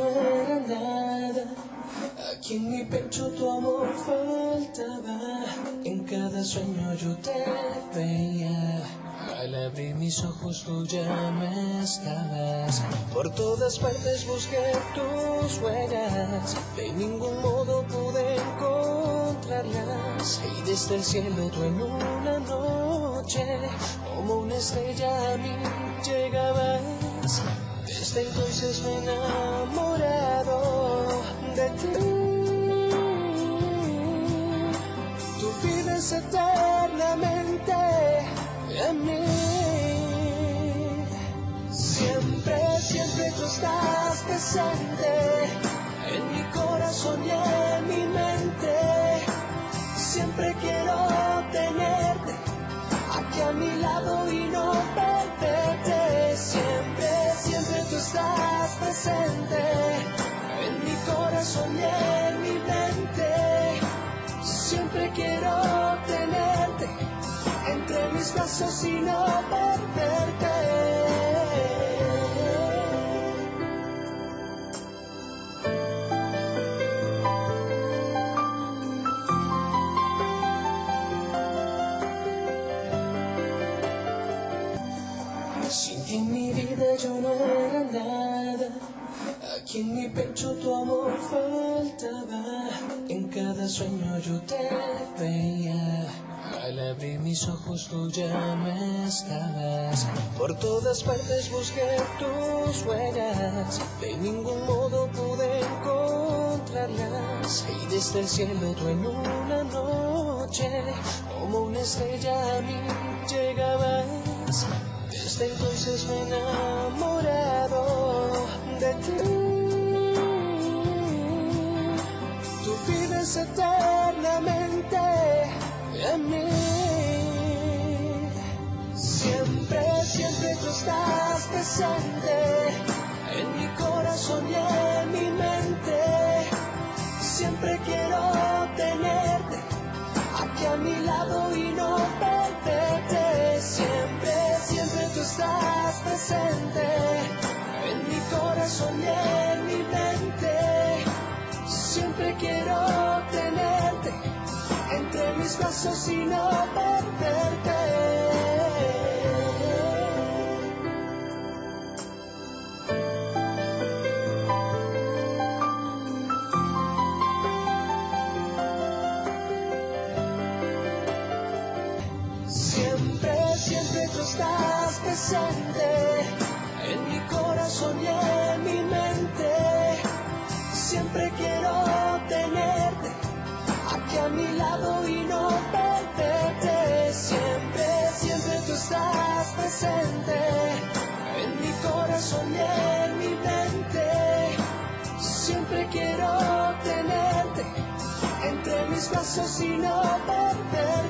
era nada. Aquí en mi pecho tu amor faltaba. En cada sueño yo te veía. Al abrir mis ojos tú ya no estabas. Por todas partes busqué tus huellas. De ningún modo pude encontrarlas. Y desde el cielo tú en una noche, como una estrella a mí llegabas. Desde entonces me he enamorado de ti. Tú vives eternamente en mí. Siempre, siempre tú estás presente en mi corazón y en mi mente. Siempre quiero tenerte aquí a mi lado y no perderte. Siempre, siempre tú estás presente en mi corazón y en mi mente. Siempre quiero tenerte entre mis brazos y no perderte. Sin ti en mi vida yo no era nada. Aquí en mi pecho tu amor faltaba. En cada sueño yo te veía. Al abrir mis ojos tú ya no estabas. Por todas partes busqué tus huellas. De ningún modo pude encontrarlas. Y desde el cielo tú en una noche, como una estrella a mí llegabas. Desde entonces me he enamorado de ti. Tú vives eternamente en mí. Siempre, siempre tú estás presente en mi corazón y en mi mente. Siempre quiero tenerte aquí a mi lado y no perderte. Siempre, siempre tú estás presente en mi corazón y en mi mente. Siempre quiero tenerte entre mis brazos y no perderte. Siempre, siempre tú estás presente en mi corazón y en mi mente. Siempre quiero tenerte aquí a mi lado y no perderte. Siempre, siempre tú estás presente en mi corazón y en mi mente. Siempre quiero tenerte entre mis brazos y no perderte.